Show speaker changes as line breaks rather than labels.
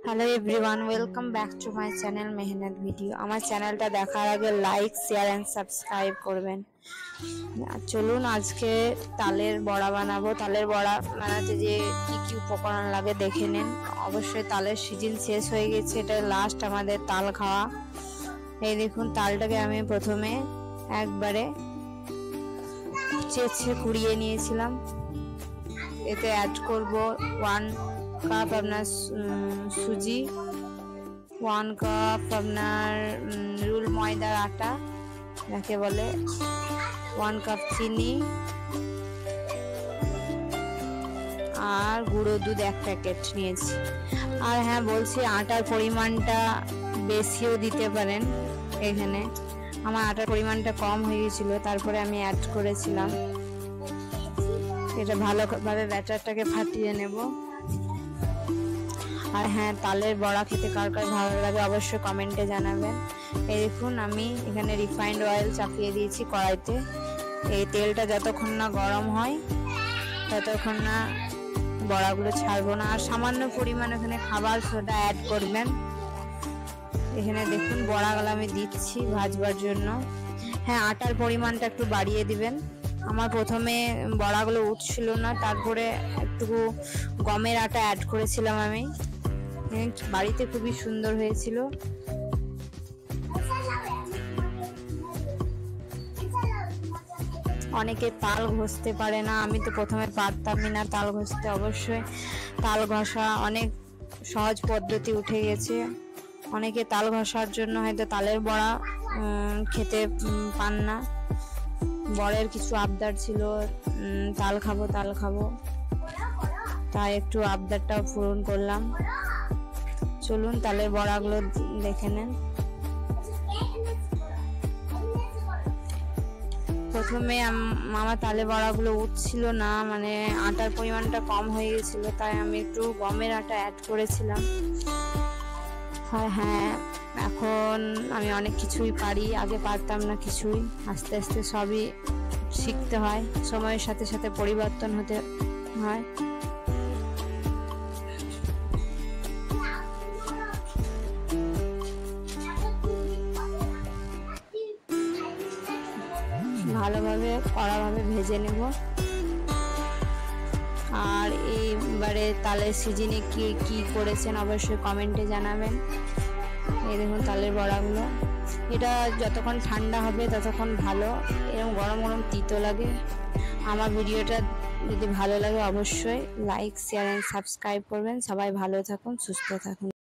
Hello everyone, welcome back to my channel Mehnat video. আমার চ্যানেলটা দেখার আগে লাইক, শেয়ার অ্যান্ড সাবস্ক্রাইব করবেন। চলুন আজকে তালের বড়া বানাবো। তালের বড়া বানাতে যে কি কি উপকরণ লাগে দেখে নিন। অবশ্যই তালের সিজন শেষ হয়ে গেছে, এটা লাস্ট আমাদের তাল খাওয়া। এই দেখুন, তালটাকে আমি প্রথমে একবারে চেঁচে কুড়িয়ে নিয়েছিলাম। এতে অ্যাড করব 1 কাপ আপনার সুজি, 1 কাপ আপনার রুল ময়দার আটা যাকে বলে, 1 কাপ চিনি আর গুঁড়ো দুধ 1 প্যাকেট নিয়েছি। আর হ্যাঁ বলছি, আটার পরিমাণটা বেশিও দিতে পারেন। এখানে আমার আটার পরিমাণটা কম হয়ে গেছিল, তারপরে আমি অ্যাড করেছিলাম। এটা ভালোভাবে ব্যাটারটাকে ফাটিয়ে নেব। আর হ্যাঁ, তালের বড়া খেতে কার কার ভালো লাগে অবশ্যই কমেন্টে জানাবেন। এই দেখুন, আমি এখানে রিফাইন্ড অয়েল চাপিয়ে দিয়েছি কড়াইতে। এই তেলটা যতক্ষণ না গরম হয় ততক্ষণ না বড়াগুলো ছাড়বো না। আর সামান্য পরিমাণ এখানে খাবার সোডা অ্যাড করবেন। এখানে দেখুন বড়াগুলো আমি দিচ্ছি ভাজবার জন্য। হ্যাঁ, আটার পরিমাণটা একটু বাড়িয়ে দিবেন। আমার প্রথমে বড়াগুলো উঠছিল না, তারপরে একটু গমের আটা অ্যাড করেছিলাম আমি। বাড়িতে খুবই সুন্দর হয়েছিল। অনেকে তাল ঘষতে পারে না, আমি তো প্রথমে পারতামই না তাল ঘষতে। অবশ্যই তাল ঘষা অনেক সহজ পদ্ধতি উঠে গেছে। অনেকে তাল ঘষার জন্য হয়তো তালের বড়া খেতে পান না। বরের কিছু আবদার ছিল, তাল খাবো, তাই একটু আবদারটাও পূরণ করলাম। চলুন তালের বড়াগুলো দেখে নেন। প্রথমে আমার তালের বড়াগুলো উঠছিল না, মানে আটার পরিমাণটা কম হয়ে গেছিল, তাই আমি একটু গমের আটা অ্যাড করেছিলাম। হ্যাঁ, এখন আমি অনেক কিছুই পারি, আগে পারতাম না কিছুই। আস্তে আস্তে সবই শিখতে হয়, সময়ের সাথে সাথে পরিবর্তন হতে হয়। ভালোভাবে কড়াভাবে ভেজে নেব। আর এইবারে তালের সিজনে কি করেছেন অবশ্যই কমেন্টে জানাবেন। এই দেখুন তালের বড়াগুলো, এটা যতক্ষণ ঠান্ডা হবে ততক্ষণ ভালো। এরকম গরম গরম তিতো লাগে। আমার ভিডিওটা যদি ভালো লাগে অবশ্যই লাইক, শেয়ার অ্যান্ড সাবস্ক্রাইব করবেন। সবাই ভালো থাকুন, সুস্থ থাকুন।